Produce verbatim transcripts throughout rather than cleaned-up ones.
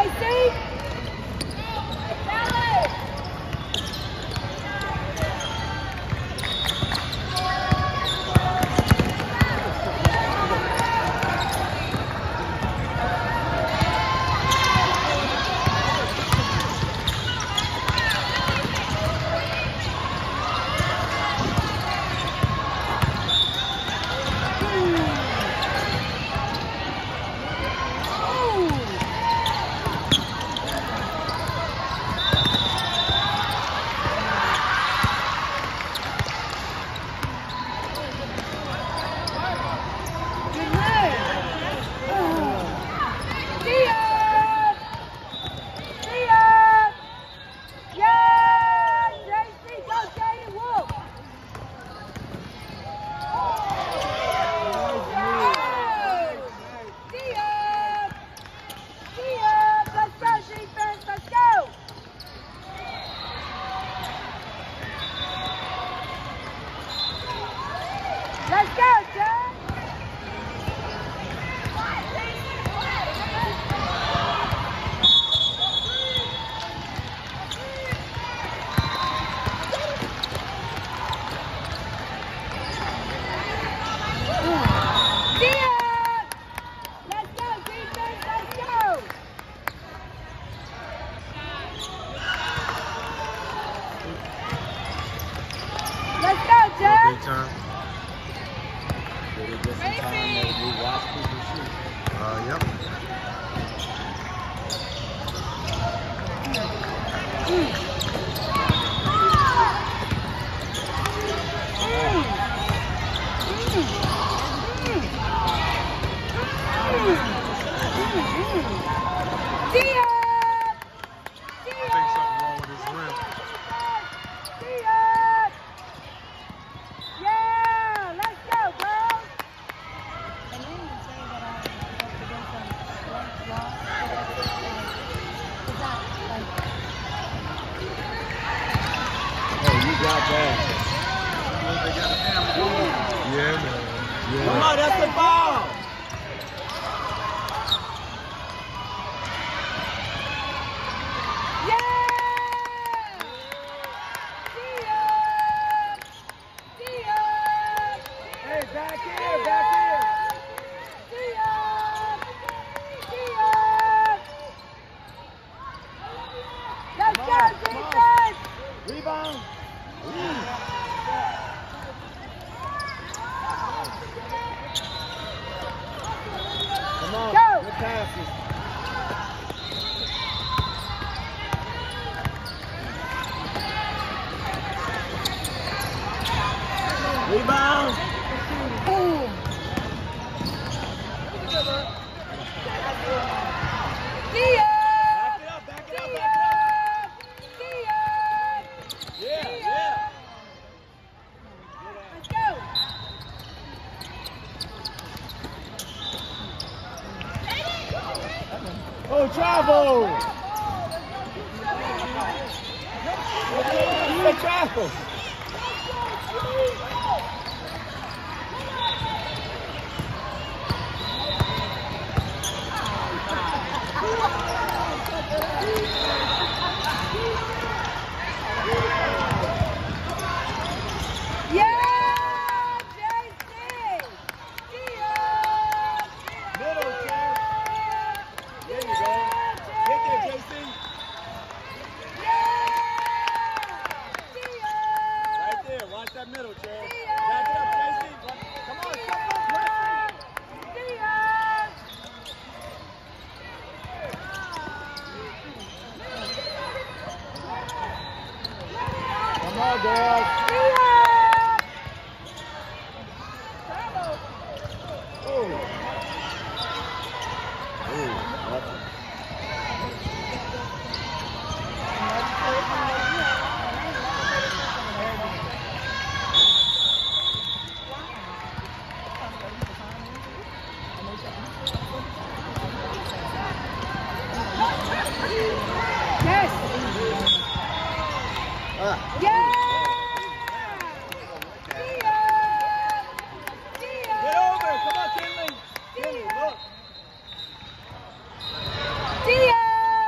See ya!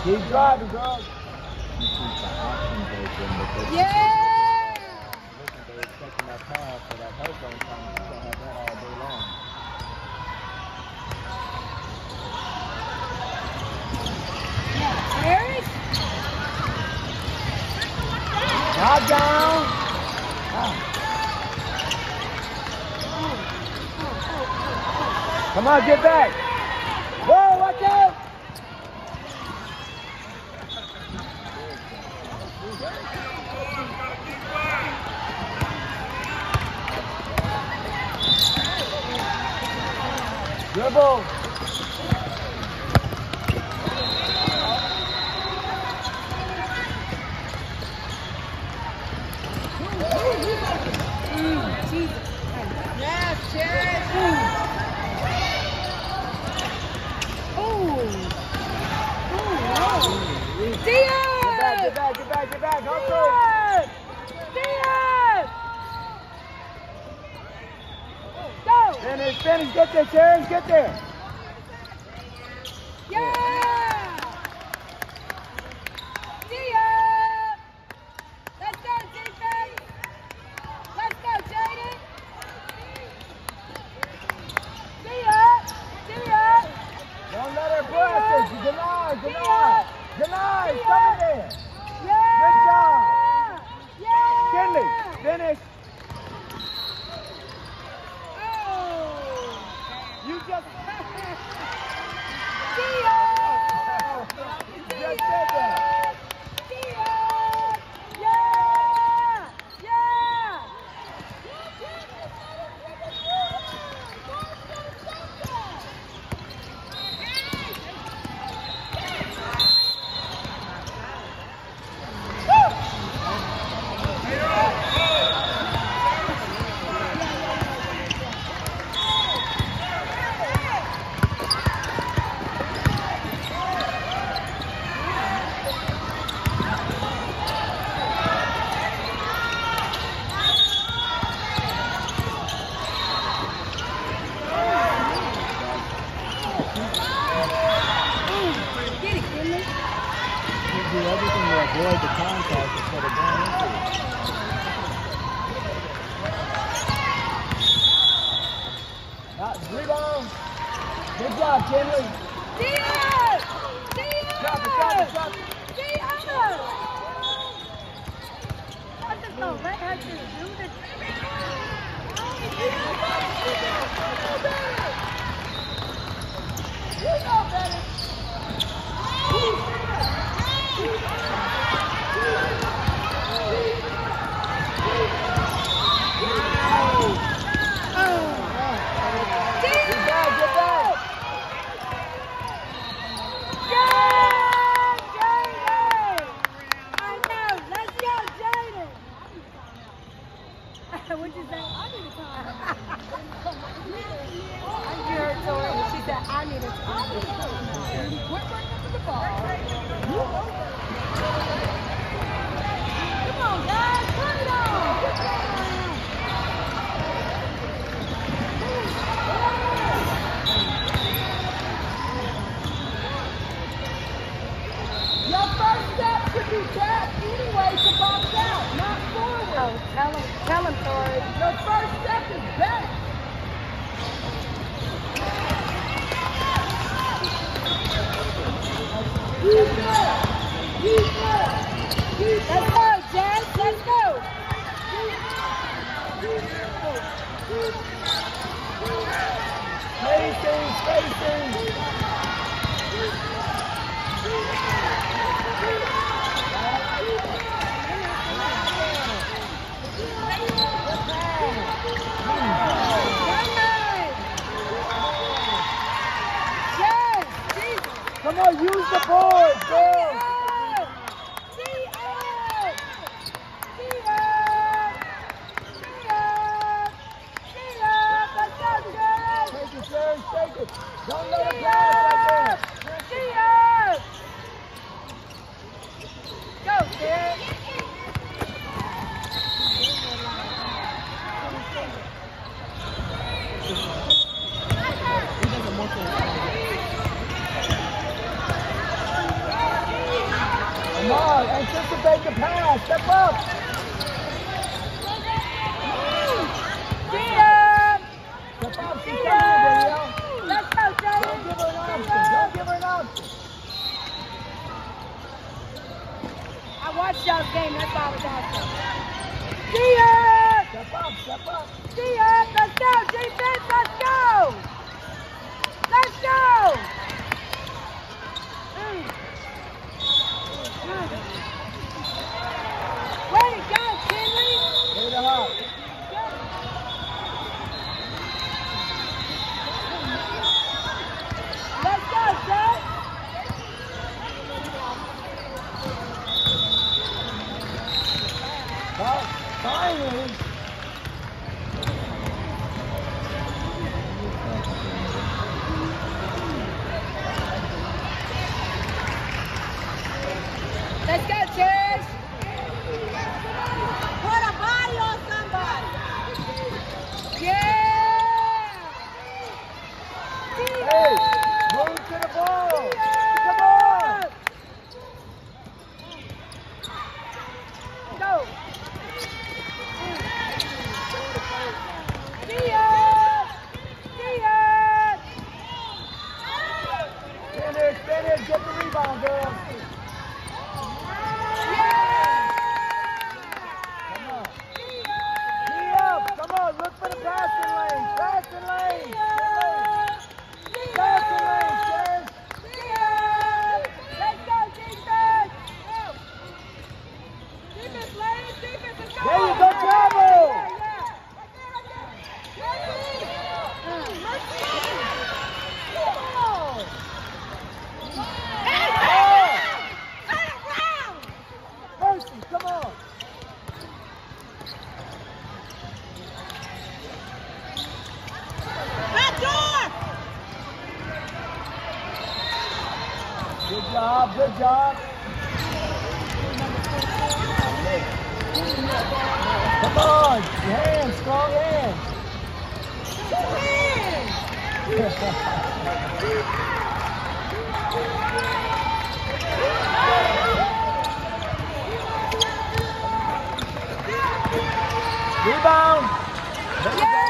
Keep driving, girl. Yeah! Listen, they're expecting that pass, so that help don't come. You're going to have that all day long. Eric? Knock down. Ah. Come on, get back. Whoa, watch out. Dribble. Yes, Chad. Diaz! Get back, get back, get back, hustle! Diaz! Go! Finish, finish, get there, Sharon, get there! Yeah! Diaz! Let's go, defense! Let's go, Jaden! Diaz! Diaz! Don't let her practice! Deny, deny! Deny! Stop it there! Yeah! Good job! Yeah! Kinley, finish! Oh! You just... Diaz! You just said that! Diaz! Yeah! Yeah! You do everything to avoid the contact instead of going into it. Uh, rebound. Good job, Kinley. Diaz! Diaz! Drop it, drop it, drop it. Diaz! I just don't let her just do this. You know better. Get back, get back. Yeah, Jaden! I know. Let's go, Jaden. What'd you say? I need a time. I heard her told her. She said, I need a time. We're bringing up to the ball. Come on, guys. Put it on. Your first step should be back anyway to box out, not forward. Oh, tell him, tell him, Tori. Your first step is back. Let's go, Jess. Let's go. Spacing, spacing. Come on, use the board, girl. Take it, Sharon, take it. Don't let it pass right there. Go, Sharon. He doesn't want to. Anticipate the pass. Step up. See ya. Step up. She's See coming, ya. Danielle. Let's go, Jay. Don't give her an option. Don't give her an option. I watched y'all's game. That's why I was awesome. See ya. Step up. Step up. See ya. Let's go, defense. Let's go. Let's go. Mm. Mm. Way to go, Kinley. Way to hop. Let's go, Joe. Well, finally. Let's go, Cherish. Put a body on somebody. Yeah. Hey, move to the ball. Come on. Go. See ya. See ya. Finish, finish. Get the rebound, girl. Come on, look for the passing lane. Passing lane. Passing lane, Cherish. Let's go, defense. Defense lane, defense is going. There you go, Bravo. Mercy, come on. Good job, good job. Come on, your hands, strong hands. Rebound. Yeah!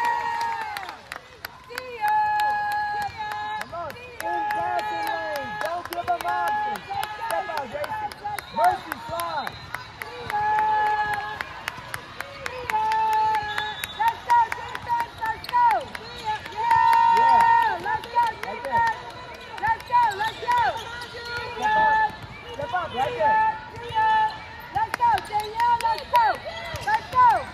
Come on, in passing lane. Don't give them options. Step out, Jason. Mercy slide. Let's go, defense, let's go! Yeah! Let's go, defense! Let's go, let's go! Step up. Step up, right there. Let's go, Danielle, let's go! Let's go!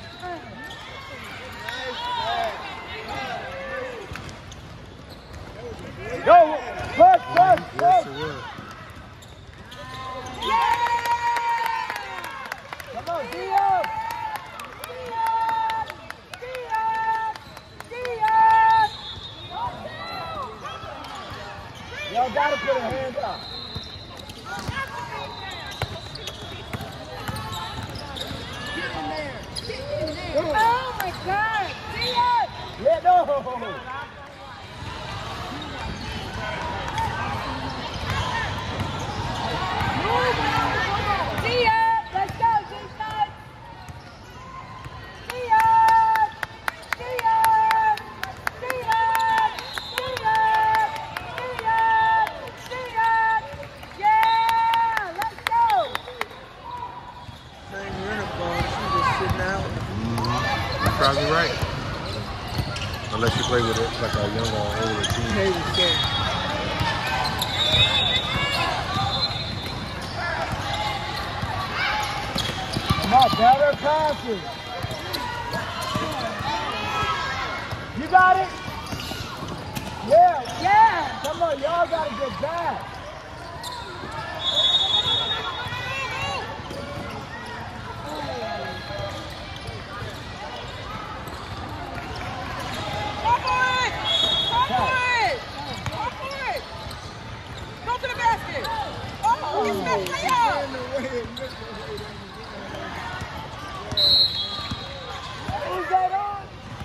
Go, push, push, push. Yeah! Come on, D up. Y'all gotta put a hand up. Oh my God! See it! Yeah, no. See ya! Let's go, defense! See ya! See ya! See ya! See ya! See ya! See ya! Yeah! Let's go! They ain't running ball. She just sitting out. You're probably right. Unless you play with it like a young or older team. Maybe so. Come on, better passes. You got it? Yeah. Yeah! Come on, y'all gotta get back. Go for it! Go for it! Go for it! Go to the basket! Oh, he's messed me up! Who's that on?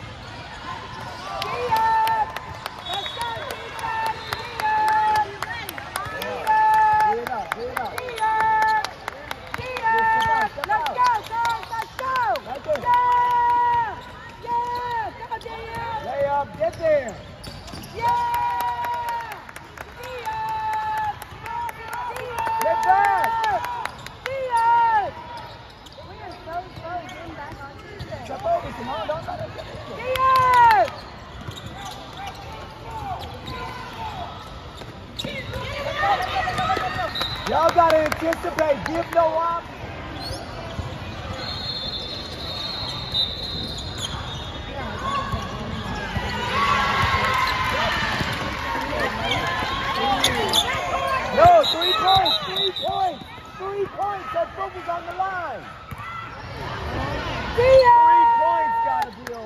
See ya! Let's go, defense! See ya! See ya! Get it up, get it up. See ya! Y'all gotta anticipate. Give no option. No, three points, three points, three points. That focus on the line. Three points gotta be over.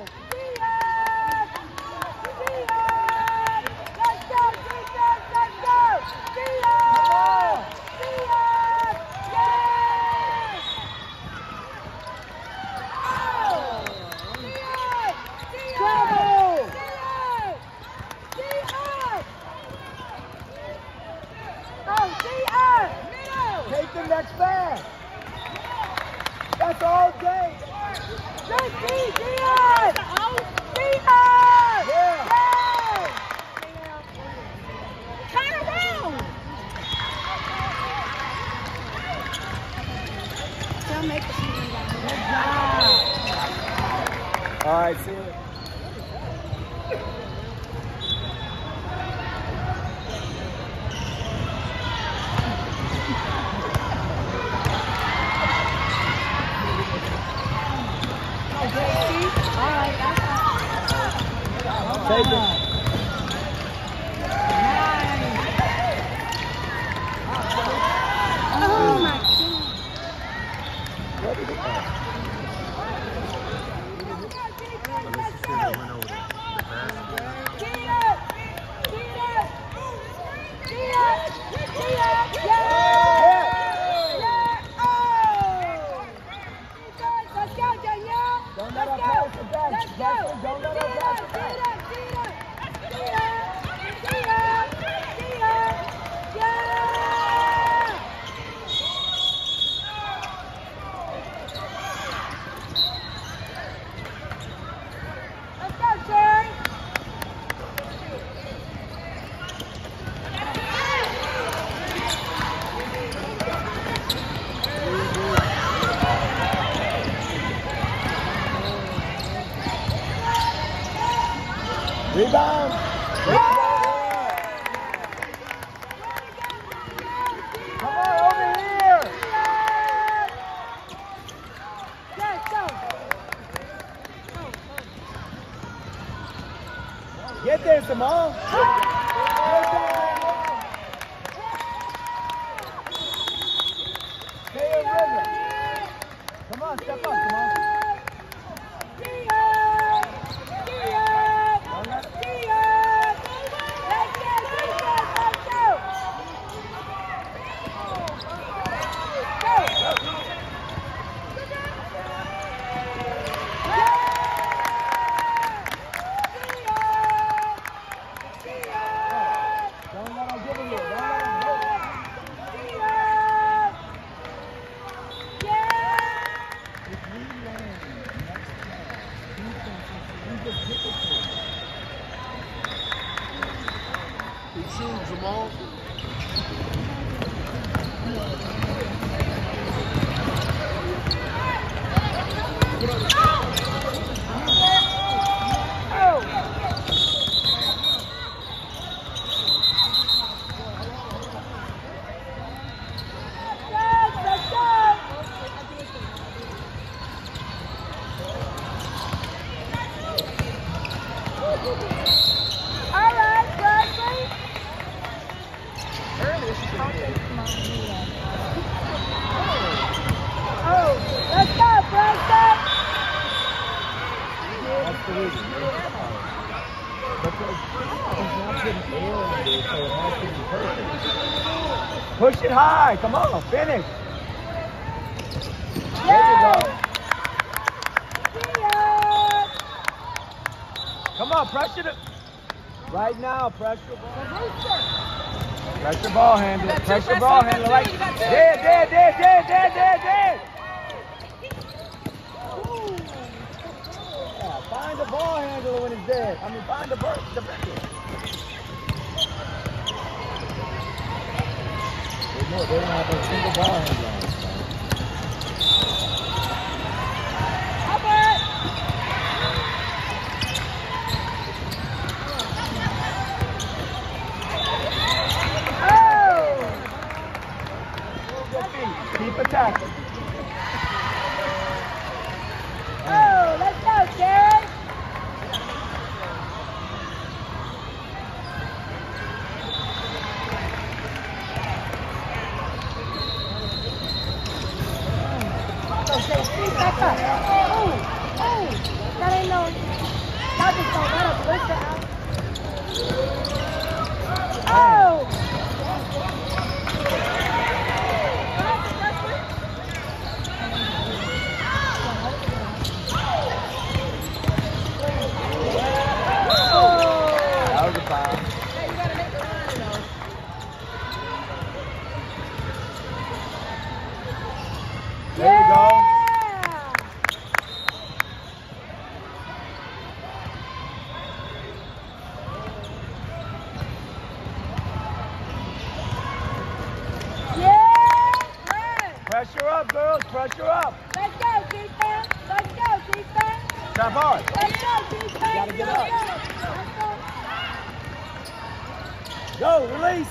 Let's go, defense, let's go! Come on. Take the next pass. That's all day. Just be Dion! Dion! Yeah. Turn around! They'll make the season down. Good job. All right, see you. Take it. Oh my God. What is it? Unless you should have went over there. The pass. Don't let her pass it back. Jackson, don't let her pass it back. Let's go, Cherry. Rebound. Come on, over here. Let's go. Get there, Simone. Get there, Simone. Stay in rhythm. Come on, step up, Simone. Don't let her get in here. Don't let her go. If we learn next time, defenses, we just hit it to them. Keep shooting, Jamal. That's the reason. Because he's not putting air in it, so it has to be perfect. Push it high. Come on, finish. There you go. Come on, pressure the. Right now, pressure ball. Pressure ball handler. Pressure ball handler. Like there, there, there, there, there, there, there. Yeah, find the ball handler when it's dead. I mean, find the bird. The no, they don't have a single ball handler. There you go. Pressure up, girls. Pressure up. Let's go, defense. Let's go, defense. Tap hard. Let's go, defense. You gotta get up. Let's Go, release.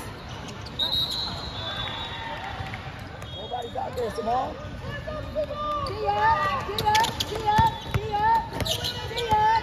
Nobody's out there, Simone. Get up, get up, get up, get up, get up.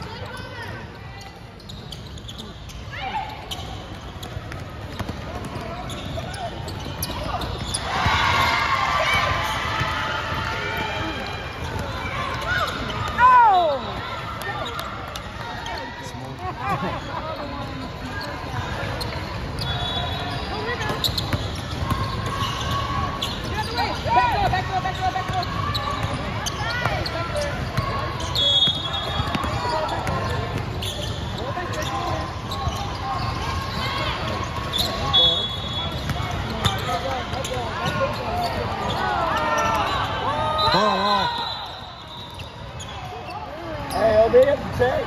Hey, L B, up the check.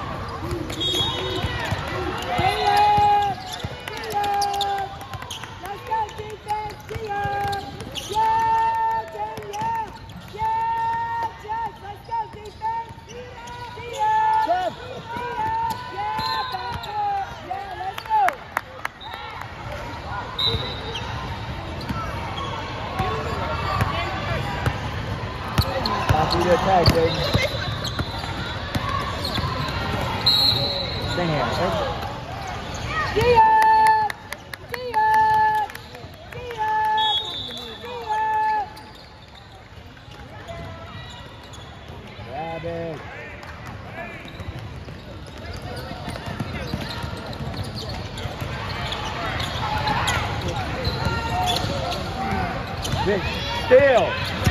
Let's go, defense. See ya. Yeah, yeah, yeah. Yeah, Jeff. Let's go, defense. See ya. Jeff. See ya. Yeah, back up. Yeah, let's go. Copy the attack, Jaden. Stay here. See ya. See ya. See ya. See ya. Grab it. Big still.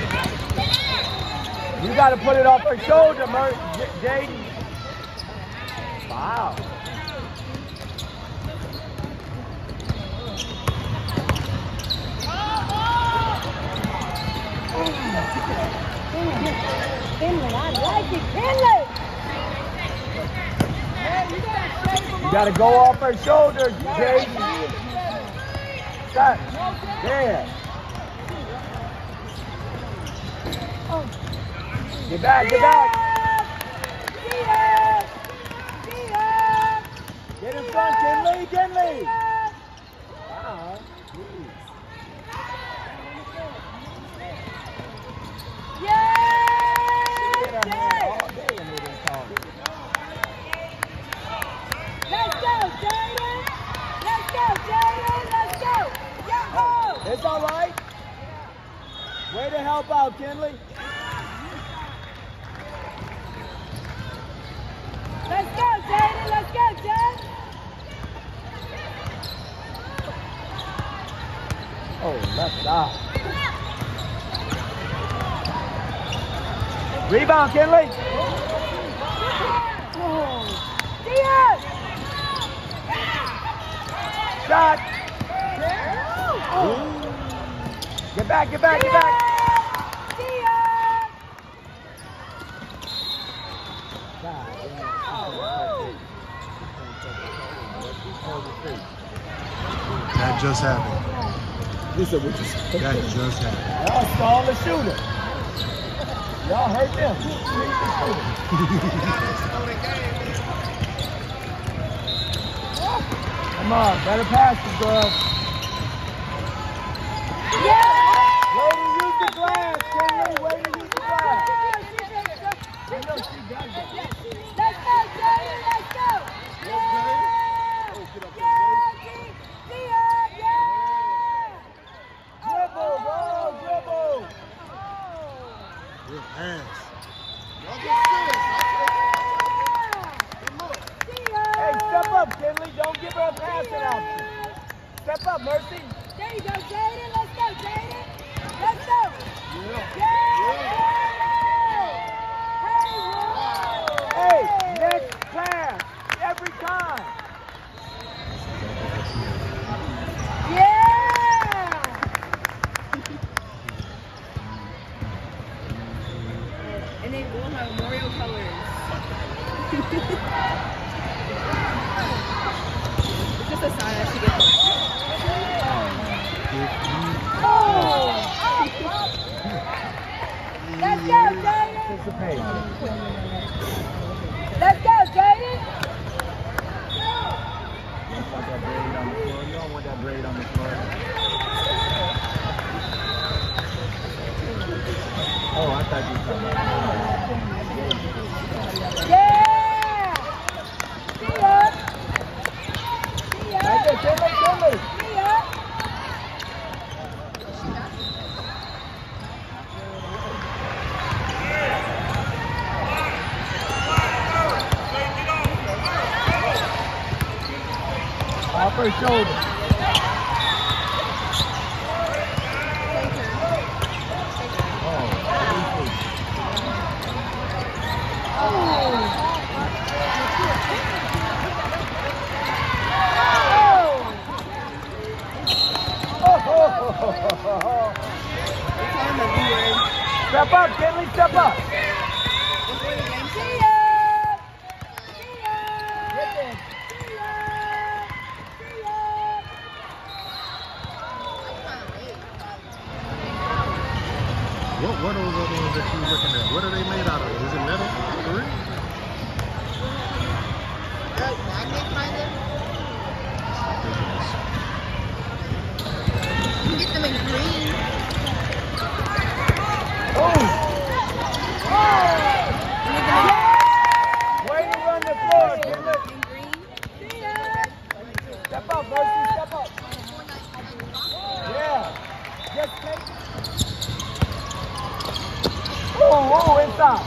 You got to put it off her shoulder, Mer J Jaden. Wow. Finley, I like it. Finley! You got to go off her shoulder, Jaden. Stop. There. Get back, get back. See ya! See ya! Get in front, Kinley, Kinley. See ya! Wow. Yeah! Get her hand all day and they didn't call it. Let's go, Jaden! Let's go, Jaden! Let's go! Yo-ho! It's all right. Way to help out, Kinley. Let's go, Jaden! Let's go, Jaden! Oh, left side. Rebound, Kinley. See ya! Shot. Get back, get back, get back. See ya! That just happened. You said what you said? That just happened. Y'all stalled the shooter. Y'all hurt them. Come on, better passes, girls. Yeah! Way to use the glass, Kinley. Way to use the glass. I know she does that. Let's go, Jaden! Let's go! Yeah! Yeah! See ya! Yeah! Dribble, ball, dribble. Good pass. Hey, step up, Kinley. Don't give her a passing option. Step up, Mercy. There you go, Jaden. Let's go, Jaden. Let's go. Yeah. Yeah. Hey, next pass. Every time. Yeah. participate. Let's go, Jaden. You don't want that braid on the floor. You don't want that braid on the floor. Oh, I thought you were talking about. Yeah. See ya. See ya. Right there, Timmy, Timmy. See ya. Off her shoulder. Step up, Kinley, step up. See ya. See ya. Get there. See ya. See ya. What, what are those other ones that you were looking at? What are they made out of? Is it metal? For real? Like magnet kind of. You can get them in green. Oh! Way to run the floor, Kinley. In green. See ya. Step up, Mercy, step up. Yeah. Just take. Oh, oh, inside.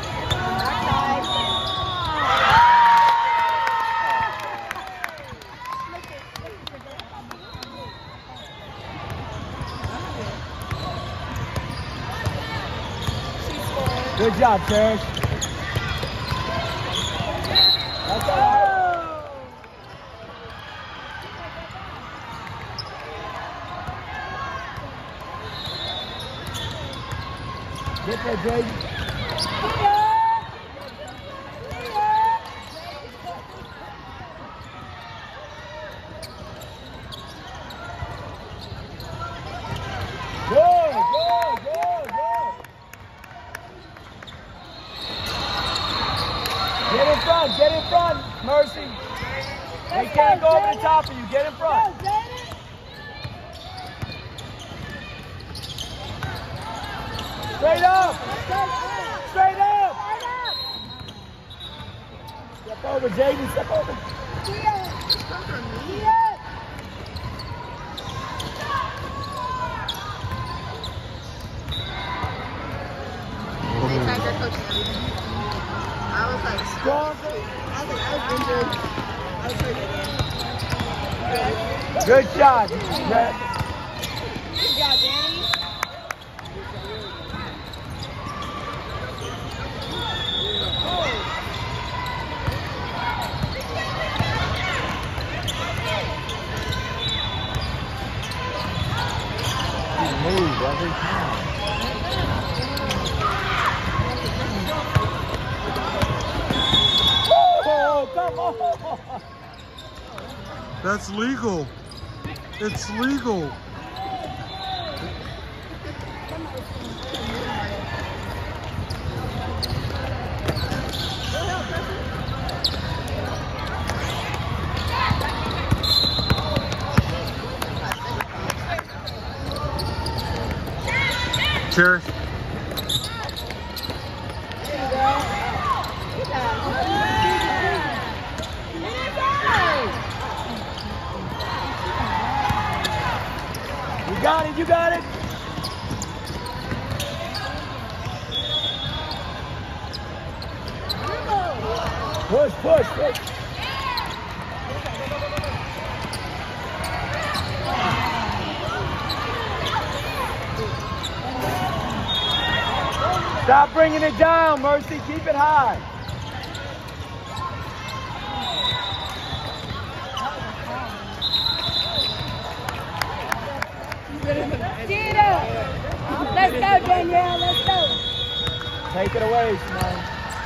Good job, Cherish. That's all right. Get there, Jaden. See ya. See ya. Good, good, good, good. Get in front, get in front, Mercy. They Let's can't go, go over the Jaden. top of you. Get in Go, front. Jaden. Straight up, Let's go. straight up. Straight up. Step over, Jaden, step over. See ya. See ya. They tried their coaching everything. I was like, Stronger. I was like, I was injured. I was hurt. Good shot. Brett. Good job, Danny. You move every time. Oh, come on. That's legal. It's legal. Cherish. You got it, you got it. Push, push, push. Stop bringing it down, Mercy. Keep it high. Tito. Let's go, Danielle. Let's go. Take it away, Simone.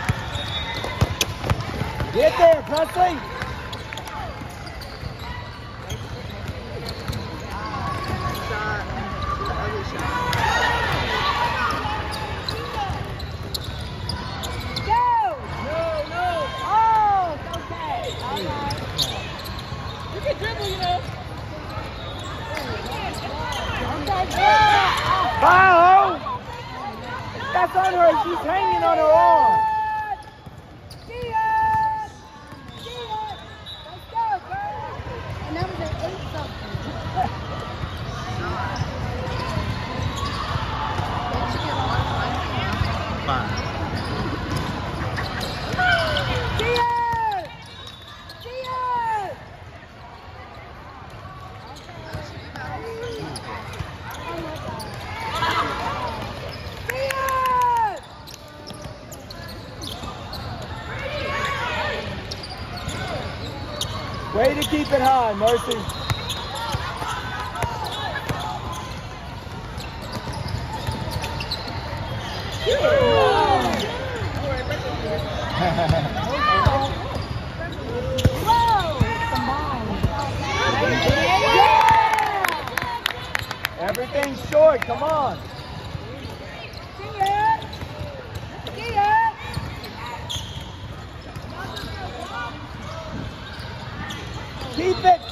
Get there, Presley. Shot. The ugly shot. Foul! That's on her. She's hanging on her arm. And that was an eight something. Five. Way to keep it high, Mercy. Everything's short, come on. Keep it.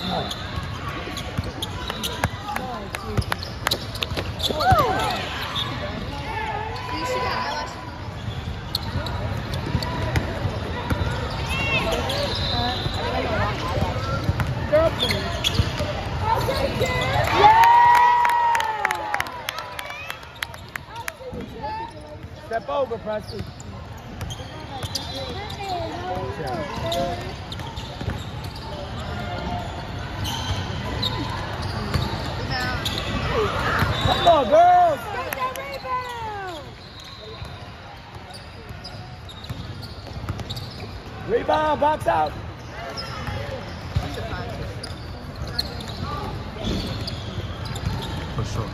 Step over, Preston. Come on, girls. Get that rebound. Rebound, box out. For sure.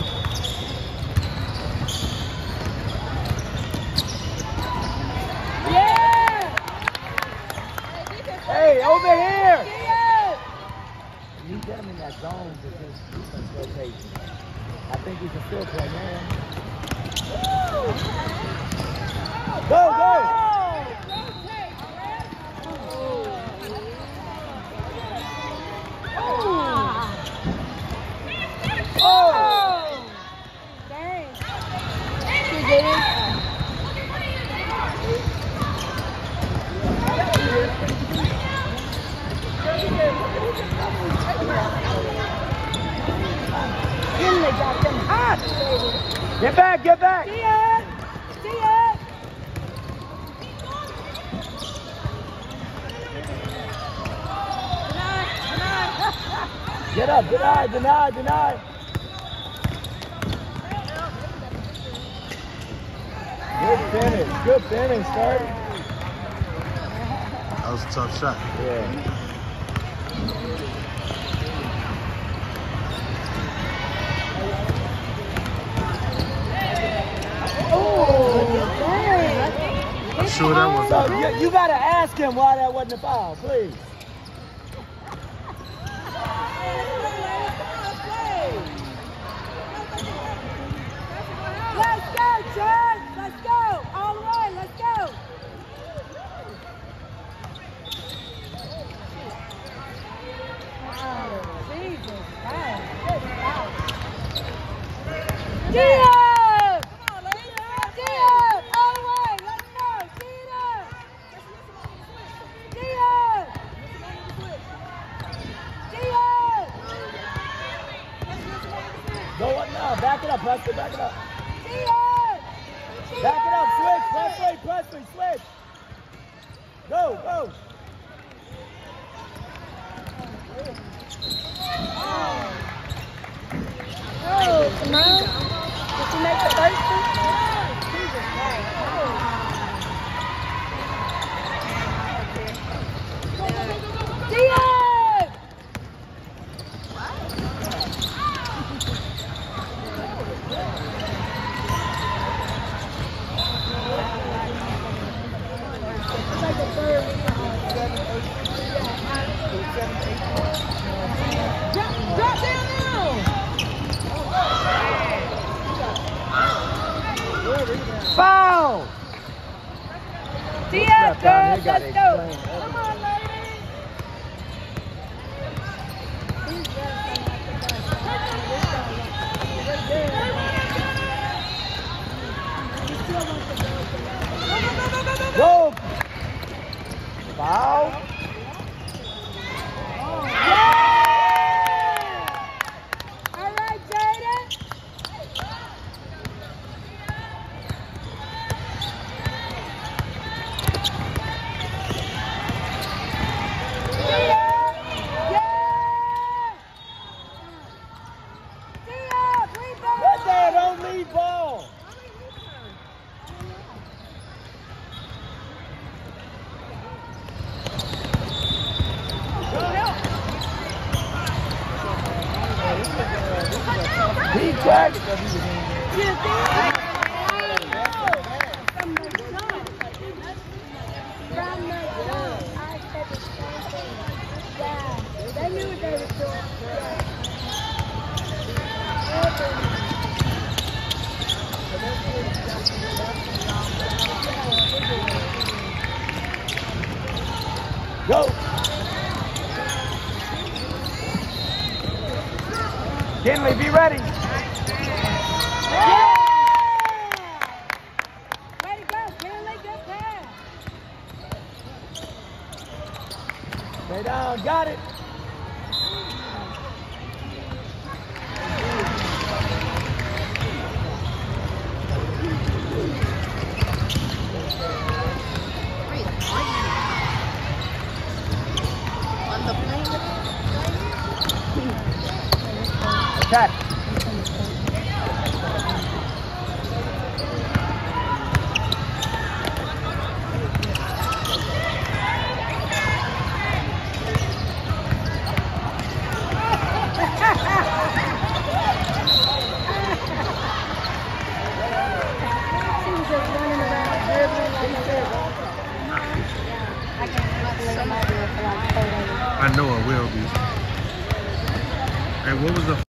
Yeah. Hey, over here. Yeah. You get him in that zone to just defense rotation. I think he can still play, man. Go, go. Oh! Dang. She did it. Finley got them hot, baby. Get back, get back. See it. See it. Get up, deny, deny, deny. Good finish, good finish, Kurt. That was a tough shot. Yeah. I'm sure that was So you, you gotta ask him why that wasn't a foul, please. Let's go, Chad. Let's go. All the way. Let's go. Oh, Jesus. Wow. Good foul. Dia! Dia! All the way. Let's go. Dia! Dia! Dia! Go up now, back it up, Preston, back it up. Dia! Back it up, switch, Presley, Presley, switch. Go, go. Oh, Simone. Did she make the first one? Jesus Christ. Dia! Like a third. Drop, drop down now. Foul! Dia, Step down girls, here, gotta let's go. explain Come on, ladies. These girls don't like the bus. Lead ball. Lead check. They knew what they were doing. Go. Kinley, be ready. Yeah! Way to go, Kinley, good pass. Stay down, got it. On the plane. Attack. She was just running around, dribbling like a little. I can't remember my for like thirty. I know it will be. Hey, what was the